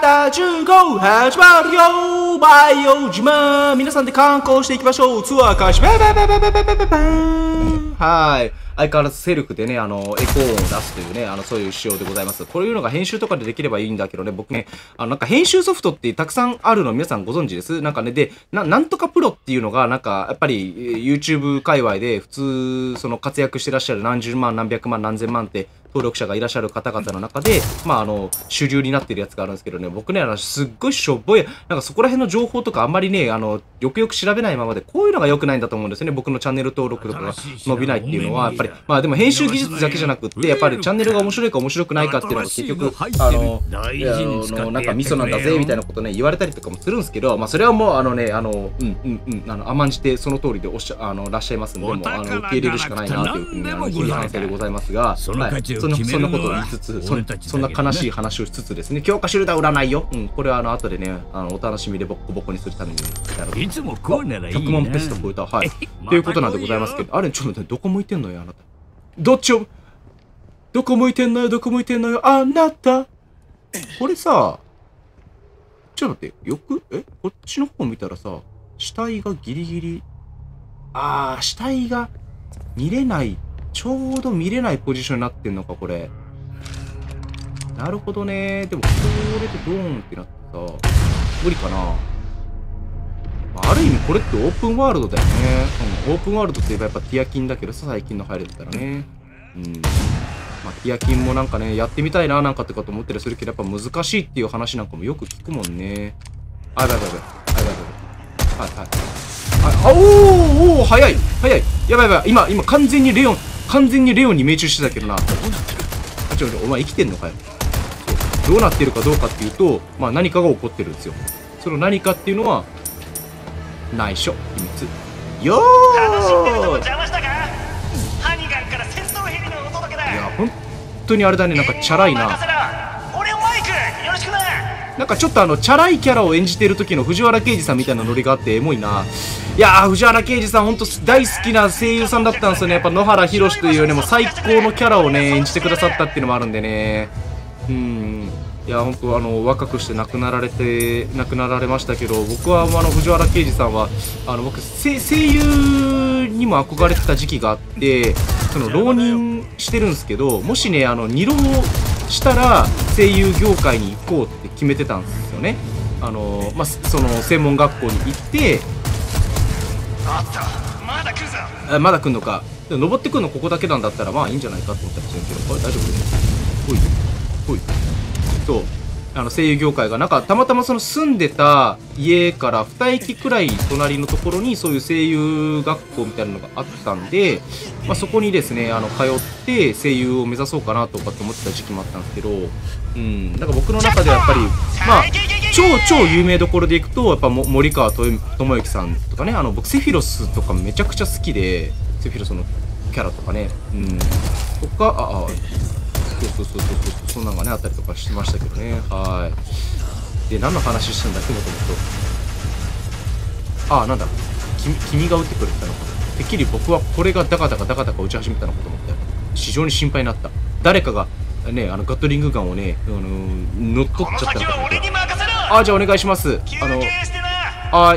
ラジオ始まるよバイオ島皆さんで観光していきましょうツアー開始バイバイバイバイバイバイバイバイはい。相変わらずセルフでね、エコー音を出すというね、そういう仕様でございます。こういうのが編集とかでできればいいんだけどね、僕ね、なんか編集ソフトってたくさんあるの皆さんご存知です？なんかね、で、なんとかプロっていうのが、なんか、やっぱり YouTube 界隈で普通、その活躍してらっしゃる何十万、何百万、何千万って登録者がいらっしゃる方々の中で、主流になってるやつがあるんですけどね、僕ね、すっごいしょぼい、なんかそこら辺の情報とかあんまりね、よくよく調べないままで、こういうのが良くないんだと思うんですよね。僕のチャンネル登録とかが伸びないっていうのは、やっぱり、でも編集技術だけじゃなくって、やっぱりチャンネルが面白いか面白くないかっていうのが結局、なんかミソなんだぜ、みたいなことね、言われたりとかもするんですけど、それはもう甘んじてその通りでらっしゃいますんで、もう、受け入れるしかないなというふうに、日々反省でございますが、はい、そんなことを言いつつ、そんな悲しい話をしつつですね、強化シュルダー売らないよ。これは後でね、お楽しみでボッコボコにするために、 いつもこうならいいな。 100万ペスト超えた。はい。ということなんでございますけど、あれ、ちょっと待って、どこ向いてんのよ、あなた。どこ向いてんのよ、あなた。これさ、ちょっと待って、こっちの方見たらさ、死体がギリギリ、死体が見れない、ちょうど見れないポジションになってんのか、これ。なるほどね。でも、これでドーンってなってさ、無理かな。ある意味これってオープンワールドだよね。オープンワールドって言えばやっぱティアキンだけどさ、最近の入れてたらね。ティアキンもなんかね、やってみたいななんかってかと思ったりするけど、やっぱ難しいっていう話なんかもよく聞くもんね。はい。おー、早い。やばい。今、完全にレオンに命中してたけどな。お前生きてんのかよ。どうなってるかどうかっていうと、何かが起こってるんですよ。その何かっていうのは、内緒、秘密。よー楽しんでるとこ邪魔したか？ハニガンから戦闘ヘリのお届けだ。 いや、本当にあれだね、なんかチャラいな。 俺をマイクよろしくな。 なんかちょっとチャラいキャラを演じてる時の藤原啓治さんみたいなノリがあってエモいな。いやー、藤原啓治さん本当大好きな声優さんだったんですよね。やっぱ野原ひろしというよりも最高のキャラをね、演じてくださったっていうのもあるんでね。いや、本当若くして亡くなられましたけど、僕は藤原啓治さんは僕声優にも憧れてた時期があって、浪人してるんですけど、もしね2浪したら声優業界に行こうって決めてたんですよね。その専門学校に行って、まだ来んのか。登ってくるのここだけなんだったらいいんじゃないかって思ったりするけど、これ大丈夫？ほい。そう声優業界がなんかたまたまその住んでた家から2駅くらい隣のところにそういう声優学校みたいなのがあったんで、そこにですね通って声優を目指そうかなとかって思ってた時期もあったんですけど、なんか僕の中ではやっぱり超有名どころでいくとやっぱ森川智之さんとかね、僕セフィロスとかめちゃくちゃ好きで、セフィロスのキャラとかね、とかそんなのがねあったりとかしてましたけどね。はい。で、何の話してんだっけ、もともと。なんだ。君が撃ってくれたのか。てっきり僕はこれがダカダカ撃ち始めたのかと思って、非常に心配になった。誰かがね、ガットリングガンをね、乗っ取っちゃったのかと思って。じゃあお願いします。はい。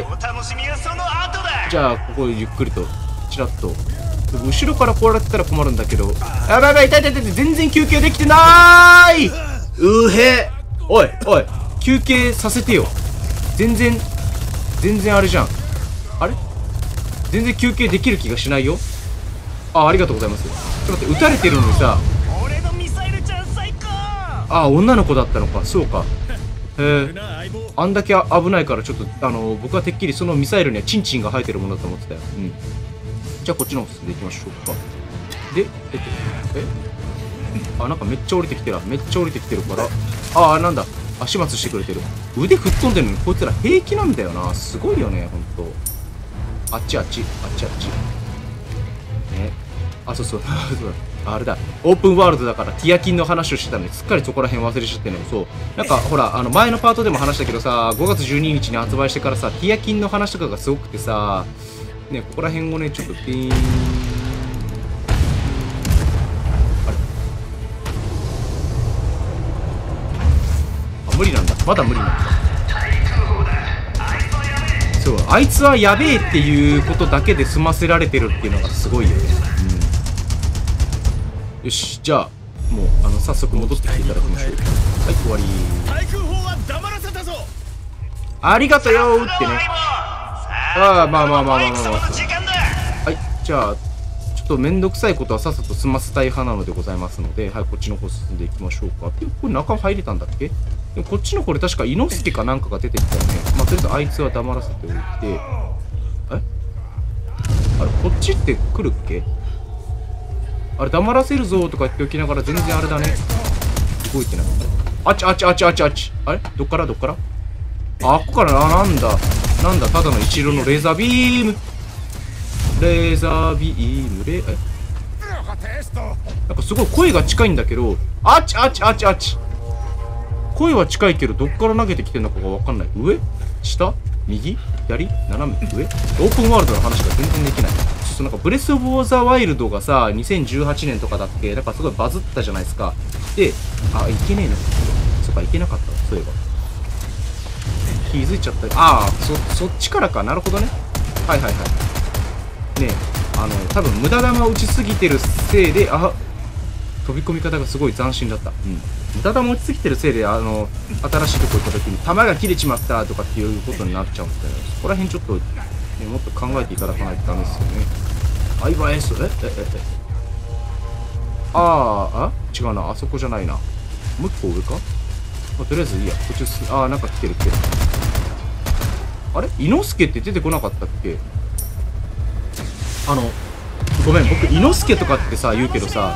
じゃあ、ここゆっくりと、ちらっと。後ろから来られてたら困るんだけど。やばい、痛い、全然休憩できてなーい。おい、休憩させてよ。全然あれじゃん。あれ全然休憩できる気がしないよ。ありがとうございます。ちょっと待って、撃たれてるのにさ。女の子だったのか。そうか。あんだけ危ないから、ちょっと、僕はてっきりそのミサイルにはチンチンが生えてるものだと思ってたよ。じゃあこっちの方進んでいきましょうか。で、なんかめっちゃ降りてきてるから。なんだ。始末してくれてる。腕吹っ飛んでるのにこいつら平気なんだよな。すごいよね、ほんと。あっち。ね。そう。あれだ。オープンワールドだからティアキンの話をしてたのにすっかりそこら辺忘れちゃってんの。そう。なんかほら、前のパートでも話したけどさ、5月12日に発売してからさ、ティアキンの話とかがすごくてさ、ね、ここら辺をね、ちょっとピーン。無理なんだ。 まだ無理なんだ。そう、あいつはやべえっていうことだけで済ませられてるっていうのがすごいよね。よし、じゃあもう早速戻ってきていただきましょう。はい、終わり。ありがとうよーってね。ああ、まあ。はい、じゃあちょっとめんどくさいことはさっさと済ませたい派なのでございますので、はい、こっちの方進んでいきましょうか。これ中入れたんだっけ？でもこっちのこれ確か猪之助かなんかが出てきたよね。まあ、とりあえずあいつは黙らせておいて、あれこっちって来るっけ？あれ黙らせるぞーとか言っておきながら全然あれだね。動いてない。あっち。あれどっからあ、ここからなんだただの一色のレーザービーム。なんかすごい声が近いんだけど、あっち。声は近いけどどっから投げてきてんのかがわかんない。上下右左斜め上。オープンワールドの話が全然できない。なんかブレスオブザワイルドがさ、2018年とかだっけ、なんかすごいバズったじゃないですか。で、いけねえの。そっか、いけなかった。そういえば。気づいちゃった。そっちからか。なるほどね。はい。ねえ、多分無駄弾を打ちすぎてるせいで、飛び込み方がすごい斬新だった。無駄弾を打ちすぎてるせいで、新しいとこ行った時に弾が切れちまったとかっていうことになっちゃうんだよ。そこら辺ちょっと、ね、もっと考えていただかないとダメですよね。違うな。あそこじゃないな。もう一個上か？とりあえずいいや。こっちなんか来てる。あれ猪之助って出てこなかったっけ？ごめん、僕、猪之助とかってさ、言うけどさ、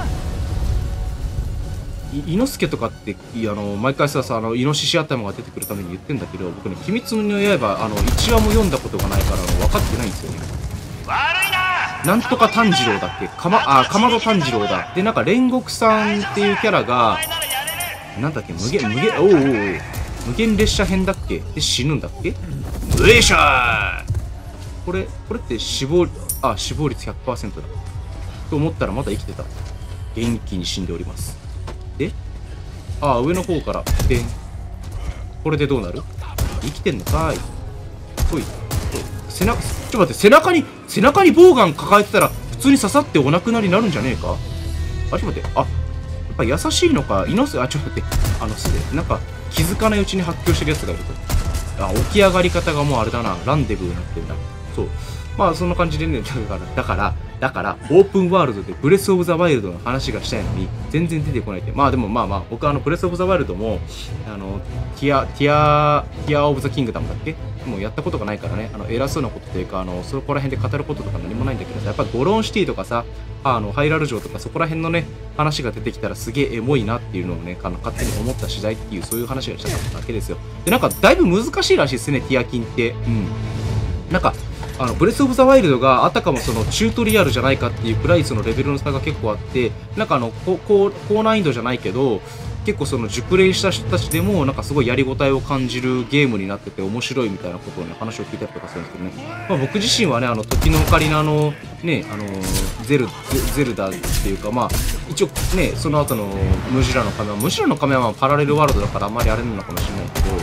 猪之助とかって、毎回さ、イノシシ頭が出てくるために言ってんだけど、僕ね、鬼滅の刃、1話も読んだことがないから、分かってないんですよね。なんとか炭治郎だっけ？かまど炭治郎だ。で、なんか、煉獄さんっていうキャラが、なんだっけ、無限列車編だっけ？で、死ぬんだっけ？よいしょー！これって死亡率 100% だ。と思ったらまだ生きてた。元気に死んでおります。で、上の方から、でん。これでどうなる？生きてんのかーい。ほい。ちょっと待って、背中にボウガン抱えてたら、普通に刺さってお亡くなりになるんじゃねえか？ちょっと待って、やっぱ優しいのか、ちょっと待って、なんか、気づかないうちに発狂してるやつがいると。起き上がり方がもうあれだな、ランデブーになってんだ。そう。まあ、そんな感じでね、だから、オープンワールドでブレスオブザワイルドの話がしたいのに、全然出てこないって。まあでも僕ブレスオブザワイルドも、ティアオブザキングダムだっけ？もうやったことがないからね、偉そうなことというか、そこら辺で語ることとか何もないんだけどさ、やっぱゴロンシティとかさ、ハイラル城とかそこら辺のね、話が出てきたらすげえエモいなっていうのをね、勝手に思った次第っていう、そういう話がしたかっただけですよ。で、なんか、だいぶ難しいらしいですね、ティアキンって。なんか、ブレスオブザワイルドがあたかもそのチュートリアルじゃないかっていうくらいそのレベルの差が結構あって、なんか高難易度じゃないけど、結構その熟練した人たちでもなんかすごいやりごたえを感じるゲームになってて面白いみたいなことをね、話を聞いたりとかするんですけどね。僕自身はね、時のオカリナね、ゼルダっていうか、一応ね、その後のムジラの仮面はパラレルワールドだからあんまりあれなのかもしれないけど、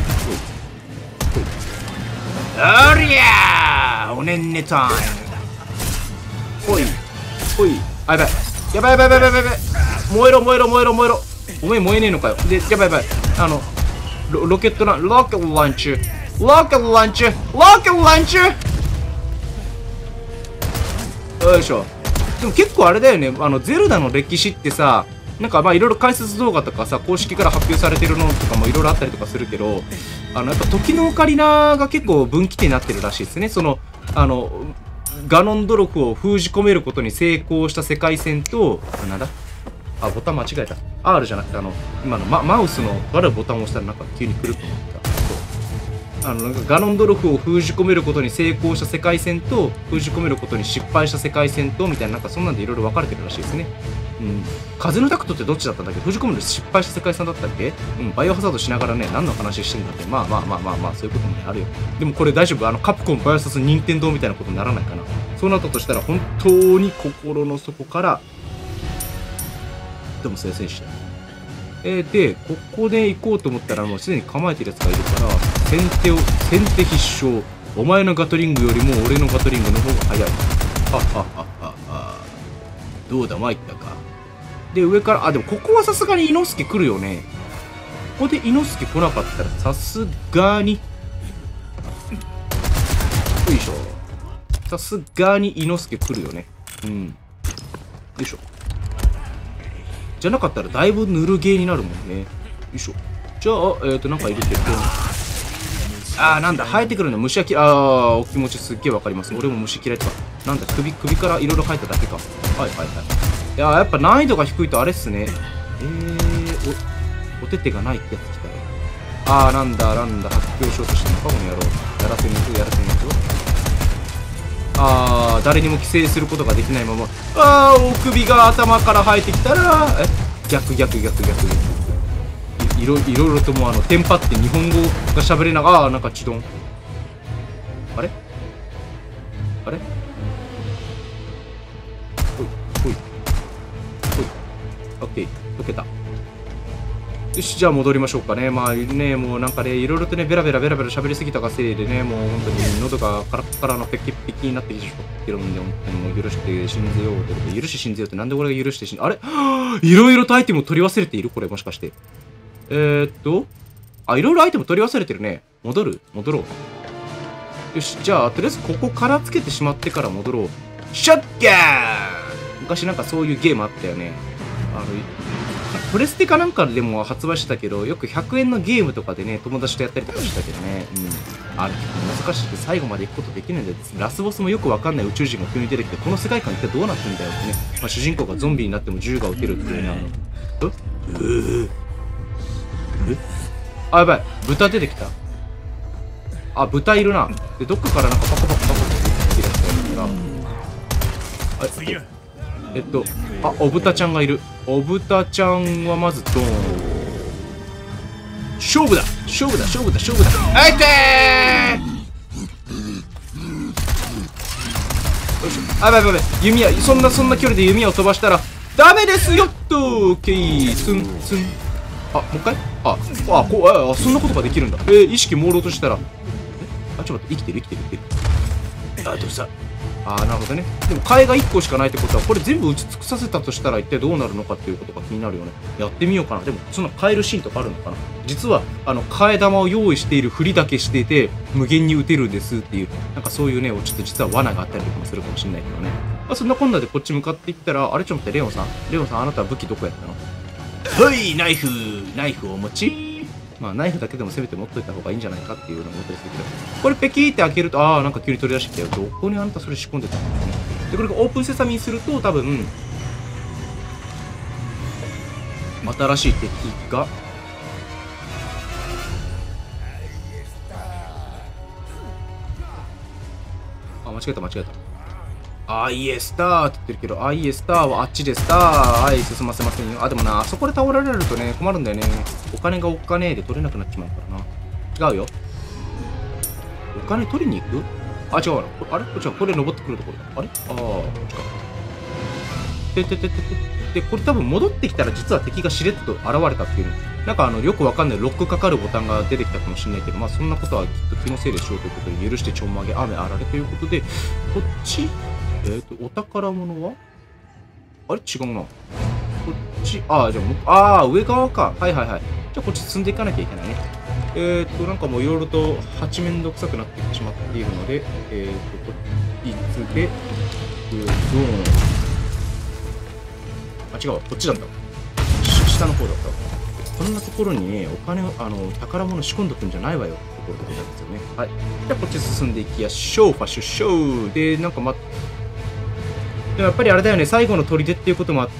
おりゃーおねんねタイム。ほい。やばい。燃えろ。おめえ燃えねえのかよ。で、やばい。ロケットランチュよいしょ。でも結構あれだよね、ゼルダの歴史ってさ、なんかいろいろ解説動画とかさ、公式から発表されてるのとかもいろいろあったりとかするけど、やっぱ時のオカリナが結構分岐点になってるらしいですね。ガノンドロフを封じ込めることに成功した世界線と、なんだ？ボタン間違えた。R じゃなくて、今のマウスのあるボタンを押したらなんか急に来ると思った。なんかガノンドロフを封じ込めることに成功した世界線と、封じ込めることに失敗した世界線と、みたいな、なんかそんなんでいろいろ分かれてるらしいですね。風のタクトってどっちだったんだっけ？封じ込める失敗した世界線だったっけ？バイオハザードしながらね、何の話してんだって。まあ、そういうこともね、あるよ。でもこれ大丈夫？カプコンバイオサス任天堂みたいなことにならないかな。そうなったとしたら、本当に心の底から、でも先生した。 で、ここで行こうと思ったら、もうすでに構えてるやつがいるから、先手必勝。お前のガトリングよりも俺のガトリングの方が早い。はっはっはっはっは。どうだ、参ったか。で、上から、あ、でもここはさすがに伊之助来るよね。ここで伊之助来なかったら、さすがに。よいしょ。さすがに伊之助来るよね。うん。よいしょ。じゃなかったらだいぶぬるゲーになるもんね。よいしょ。じゃあ、なんかいるけど。なんだ、生えてくるの虫はお気持ちすっげえわかります。俺も虫嫌いとか。なんだ、首からいろいろ生えただけか。はいはいはい。いや、やっぱ難易度が低いとあれっすね。お手手がないってやつ来たら。なんだ、発表しようとしてんのか、この野郎。やらせねえぞ、やらせねえぞ。誰にも規制することができないまま。お首が頭から生えてきたら、逆。いろいろともテンパって日本語が喋れながら、なんかチドン。あれほい。オッケー、解けた。よし、じゃあ戻りましょうかね。まあね、もうなんかね、いろいろとね、ベラベラ喋りすぎたがせいでね、もう本当に喉がカラッカラのペキペキになってきてしまってるんで、本当にもう許して信ぜようということで、許して信ぜようってなんで俺が許してあれいろいろとアイテムを取り忘れているこれもしかして。いろいろアイテム取り忘れてるね。戻ろう。よし、じゃあ、とりあえずここからつけてしまってから戻ろう。シャッギャー昔なんかそういうゲームあったよね。プレステかなんかでも発売してたけど、よく100円のゲームとかでね、友達とやったりとかしたけどね。難しくて最後まで行くことできないんだよ。ラスボスもよくわかんない宇宙人が急に出てきて、この世界観一体どうなってんだよってね。主人公がゾンビになっても銃が撃てるっていうね、やばい。豚出てきた。豚いるな。で、どっかからなんかパコパコ出てきたやつが。お豚ちゃんがいる。お豚ちゃんはまずドーン。勝負だあいてーよいしょ。やばい。弓矢、そんな距離で弓矢を飛ばしたらダメですよっと。ケイツン。もう一回そんなことができるんだ。意識朦朧としたら。ちょっと待って、生きてる。どうした。なるほどね。でも、替えが1個しかないってことは、これ全部打ち尽くさせたとしたら、一体どうなるのかっていうことが気になるよね。やってみようかな。でも、その変えるシーンとかあるのかな。実は、替え玉を用意しているふりだけしていて、無限に打てるんですっていう、なんかそういうね、ちょっと実は罠があったりとかもするかもしれないけどね。そんなこんなでこっち向かっていったら、あれちょっと待って、レオンさん、あなたは武器どこやったの？はい、ナイフをお持ち。ナイフだけでもせめて持っといた方がいいんじゃないかっていうのを思ったりするけど、これペキーって開けると、なんか急に取り出してきたよ。どこにあんたそれ仕込んでたんだよね。で、これがオープンセサミにすると、多分、新しい敵が、間違えた。イエスターって言ってるけど、イエスターはあっちでスター。はい、進ませませんよ。でもな、あそこで倒られるとね、困るんだよね。お金がで取れなくなっちまうからな。違うよ。お金取りに行く？違うな。あれこっちはこれ登ってくるところだ。あれこっちか。で、これ多分戻ってきたら実は敵がしれっと現れたっていう。なんかよくわかんないロックかかるボタンが出てきたかもしれないけど、そんなことはきっと気のせいでしょうということで、許してちょんまげ、雨あられということで、こっちお宝物はあれ違うな。こっち、じゃあ、上側か。はい。じゃあ、こっち進んでいかなきゃいけないね。なんかもういろいろと8めんどくさくなってしまっているので、こっちで、ドーン。違うわ。こっちだった。下の方だった。こんなところにね、お金を、宝物仕込んどくんじゃないわよってところでございますよね。はい。じゃあ、こっち進んでいきやしょう。ファッション。で、なんかでもやっぱりあれだよね、最後の砦っていうこともあって、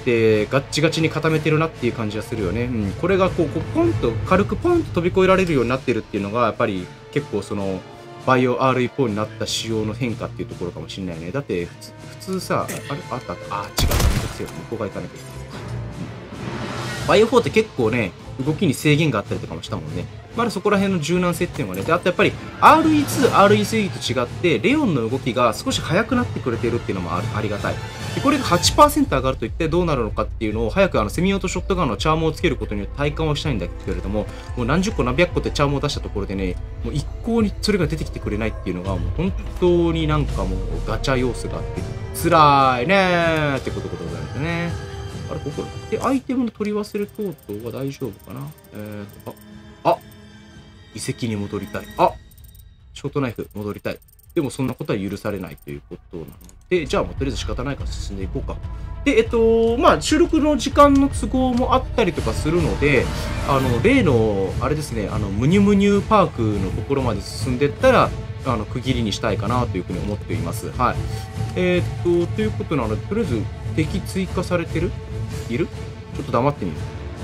ガッチガチに固めてるなっていう感じがするよね。これが軽くポンと飛び越えられるようになってるっていうのが、やっぱり結構バイオ R になった仕様の変化っていうところかもしれないね。だって、普通さ、違う。めんどくせえよ。向こう側行かなきゃいけない。バイオ4って結構ね、 動きに制限があったりとかもしたもんね。まだそこら辺の柔軟性っていうのがね。で、あとやっぱり RE2、RE3 と違って、レオンの動きが少し速くなってくれているっていうのもありがたい。で、これが 8% 上がると一体どうなるのかっていうのを、早くセミオートショットガンのチャームをつけることによって体感をしたいんだけれども、もう何十個何百個ってチャームを出したところでね、もう一向にそれが出てきてくれないっていうのが、もう本当になんかもうガチャ要素があって、辛いねーってことでございますね。あれ、ここでアイテムの取り忘れ等々は大丈夫かな。遺跡に戻りたい。ショートナイフ戻りたい。でもそんなことは許されないということなので、じゃあもうとりあえず仕方ないから進んでいこうか。で、まあ、収録の時間の都合もあったりとかするので、例の、あれですね、ムニュムニュパークのところまで進んでいったら、区切りにしたいかなというふうに思っています。はい。ということなので、とりあえず敵追加されてる？いる？ちょっと黙ってみる。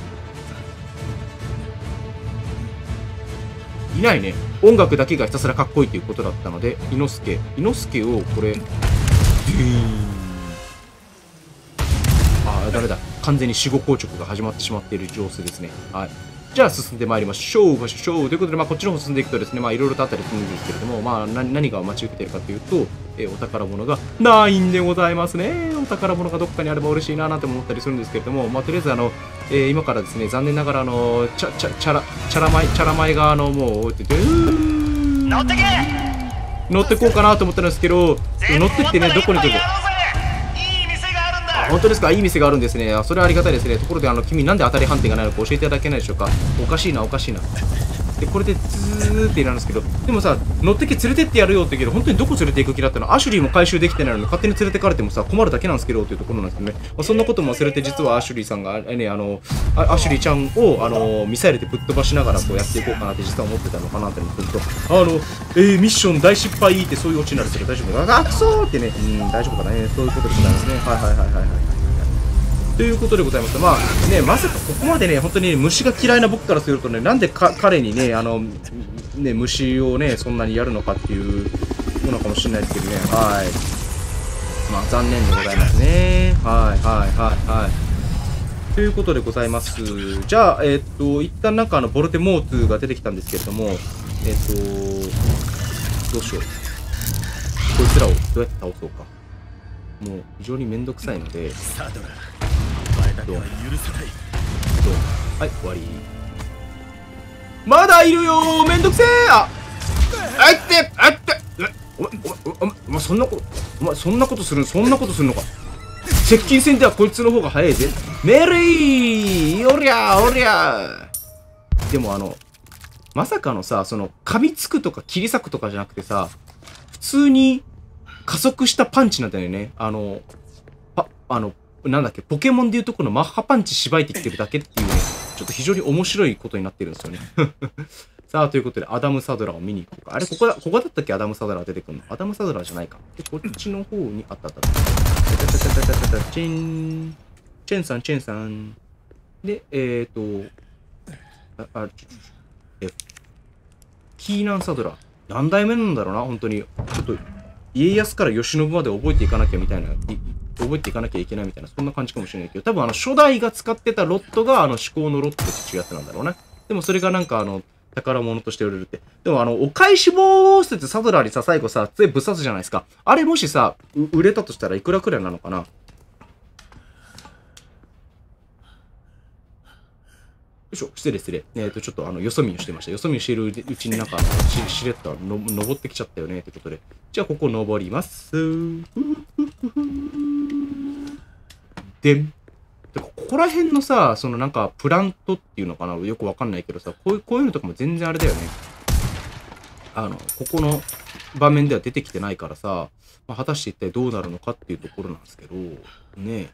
いないね。音楽だけがひたすらかっこいいということだったので、伊之助をこれ、ダメだ。完全に死後硬直が始まってしまっている様子ですね。はい。じゃあ進んでまいりましょう。ということで、まあこっちの方進んでいくとですね、まあいろいろとあったりするんですけれども、まあ何が待ち受けているかというと、お宝物がないんでございますね。お宝物がどっかにあれば嬉しいななんて思ったりするんですけれども、まあとりあえず今からですね、残念ながらチャラマイがもう、乗ってこうかなと思ったんですけど、乗ってってね、どこに来る本当ですか？いい店があるんですね。それはありがたいですね。ところで、君なんで当たり判定がないのか教えていただけないでしょうか？おかしいな。で、これでズーってなんですけど、でもさ、乗ってけ連れてってやるよって言うけど、本当にどこ連れて行く気だったの？アシュリーも回収できてないのに勝手に連れてかれてもさ、困るだけなんですけどっていうところなんですけどね。まあ、そんなことも忘れて、実はアシュリーさんが、ね、アシュリーちゃんを、ミサイルでぶっ飛ばしながらこうやっていこうかなって実は思ってたのかなって思ってると、ミッション大失敗ってそういうオチになるんですけど、大丈夫か？くそーってね、大丈夫かなね。そういうことでございますね。はい。ということでございます。まあね、まさかここまでね、本当に虫が嫌いな僕からするとね、なんで彼にね、虫をね、そんなにやるのかっていうものかもしれないですけどね。はい。まあ、残念でございますね。はい。ということでございます。じゃあ、一旦なんかボルテモーツが出てきたんですけれども、どうしよう。こいつらをどうやって倒そうか。もう非常にめんどくさいので、はい、終わり。まだいるよー、めんどくせー。お前そんなことするのか。接近戦ではこいつの方が早いぜ。メリーおりゃでもまさかのさ、噛みつくとか切り裂くとかじゃなくてさ、普通に加速したパンチなんだよね。なんだっけ、ポケモンでいうとこのマッハパンチしばいてきてるだけっていうね、ちょっと非常に面白いことになってるんですよね。さあ、ということで、アダム・サドラーを見に行こうか。あれ、ここだったっけ？アダム・サドラー出てくるの。アダム・サドラーじゃないか。で、こっちの方にあった。チェンさん。で、キーナン・サドラー。何代目なんだろうな、本当に。ちょっと、家康から慶喜まで覚えていかなきゃいけないみたいな、そんな感じかもしれないけど、多分初代が使ってたロットが思考のロットっていうやつなんだろうね。でもそれがなんか宝物として売れるって。でもお返しボースってサドラーにさ、最後さ、杖ぶっ刺すじゃないですか。あれもしさ、売れたとしたらいくらくらいなのかな？よいしょ、失礼。ちょっとよそ見をしてました。よそ見をしているうちになんかしれっと登ってきちゃったよね、ってことで。じゃあ、ここ登ります。で、ここら辺のさ、なんか、プラントっていうのかな？よくわかんないけどさ、こういうのとかも全然あれだよね。ここの場面では出てきてないからさ、まあ、果たして一体どうなるのかっていうところなんですけど、ね。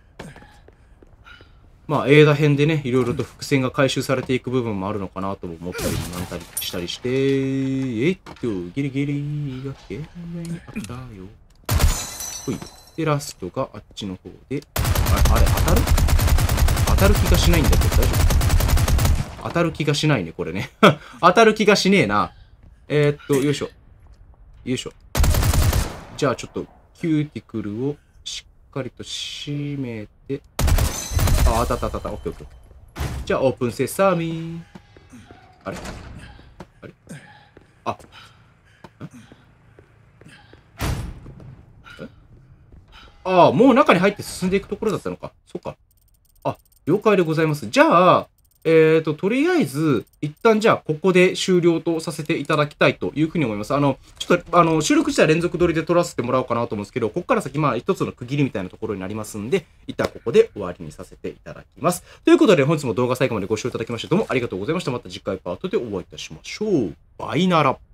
まあ、映画編でね、いろいろと伏線が回収されていく部分もあるのかなと思ったりなんたりしたりして、ギリギリが現在にあったよ。ほい。で、ラストがあっちの方で、あれ、当たる気がしないんだけど、大丈夫？当たる気がしないね、これね。当たる気がしねえな。よいしょ。じゃあ、ちょっと、キューティクルをしっかりと締めて、当たった。オッケー。 じゃあ、オープンセサミ。あれあれあ、ああ、もう中に入って進んでいくところだったのか。そっか。あ、了解でございます。じゃあ、とりあえず、一旦じゃあ、ここで終了とさせていただきたいというふうに思います。ちょっと、収録自体連続撮りで撮らせてもらおうかなと思うんですけど、ここから先、一つの区切りみたいなところになりますんで、一旦ここで終わりにさせていただきます。ということで、本日も動画最後までご視聴いただきまして、どうもありがとうございました。また次回パートでお会いいたしましょう。バイナラ。